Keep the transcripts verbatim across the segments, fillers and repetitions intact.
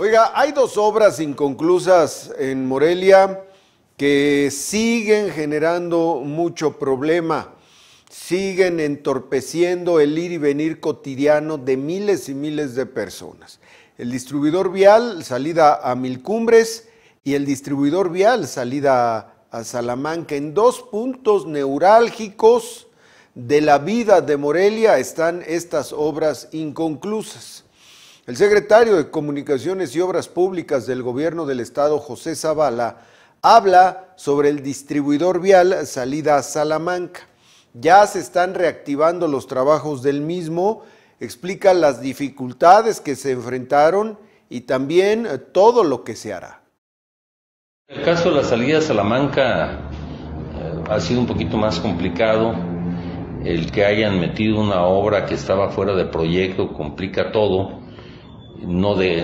Oiga, hay dos obras inconclusas en Morelia que siguen generando mucho problema, siguen entorpeciendo el ir y venir cotidiano de miles y miles de personas. El distribuidor vial, salida a Milcumbres, y el distribuidor vial, salida a Salamanca. En dos puntos neurálgicos de la vida de Morelia están estas obras inconclusas. El secretario de Comunicaciones y Obras Públicas del Gobierno del Estado, José Zavala, habla sobre el distribuidor vial salida a Salamanca. Ya se están reactivando los trabajos del mismo, explica las dificultades que se enfrentaron y también todo lo que se hará. El caso de la salida a Salamanca eh, ha sido un poquito más complicado. El que hayan metido una obra que estaba fuera de proyecto complica todo. No, de,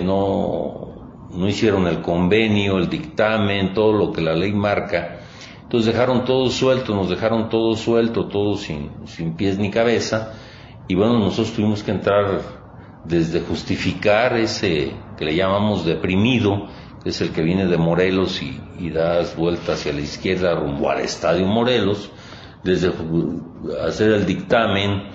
no, no hicieron el convenio, el dictamen, todo lo que la ley marca. Entonces dejaron todo suelto, nos dejaron todo suelto, todo sin, sin pies ni cabeza. Y bueno, nosotros tuvimos que entrar desde justificar ese que le llamamos deprimido, que es el que viene de Morelos y, y das vuelta hacia la izquierda rumbo al Estadio Morelos, desde hacer el dictamen,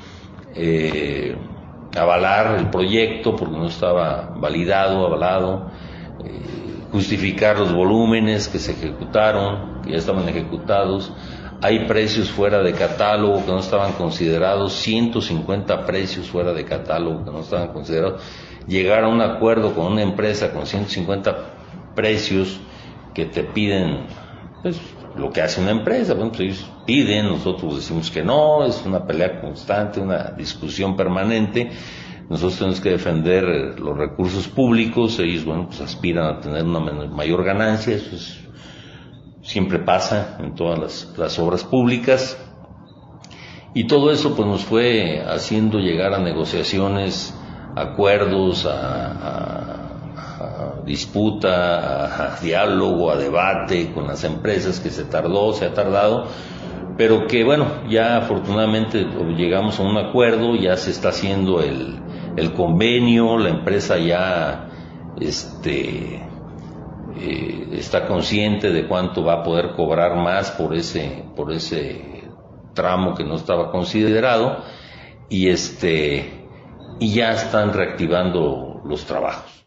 eh, avalar el proyecto porque no estaba validado, avalado, eh, justificar los volúmenes que se ejecutaron, que ya estaban ejecutados. Hay precios fuera de catálogo que no estaban considerados, ciento cincuenta precios fuera de catálogo que no estaban considerados. Llegar a un acuerdo con una empresa con ciento cincuenta precios que te piden, pues, lo que hace una empresa, bueno, pues ellos piden, nosotros decimos que no, es una pelea constante, una discusión permanente. Nosotros tenemos que defender los recursos públicos, ellos, bueno, pues aspiran a tener una mayor ganancia, eso es, siempre pasa en todas las, las obras públicas, y todo eso pues nos fue haciendo llegar a negociaciones, acuerdos, a, a a disputa, a, a diálogo, a debate con las empresas, que se tardó, se ha tardado, pero que bueno, ya afortunadamente llegamos a un acuerdo, ya se está haciendo el, el convenio, la empresa ya este, eh, está consciente de cuánto va a poder cobrar más por ese, por ese tramo que no estaba considerado, y este, y ya están reactivando los trabajos.